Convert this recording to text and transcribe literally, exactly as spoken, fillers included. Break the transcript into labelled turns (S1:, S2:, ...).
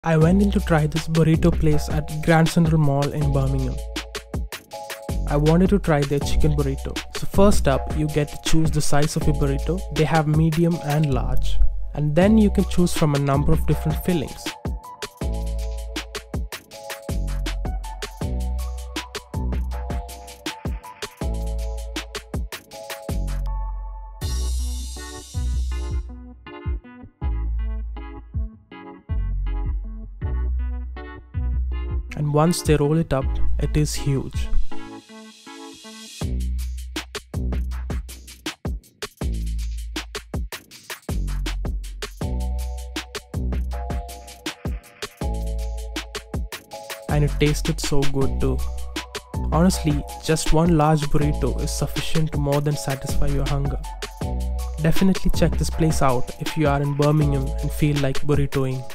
S1: I went in to try this burrito place at Grand Central Mall in Birmingham. I wanted to try their chicken burrito. So first up, you get to choose the size of your burrito. They have medium and large. And then you can choose from a number of different fillings. And once they roll it up, it is huge. And it tasted so good too. Honestly, just one large burrito is sufficient to more than satisfy your hunger. Definitely check this place out if you are in Birmingham and feel like burritoing.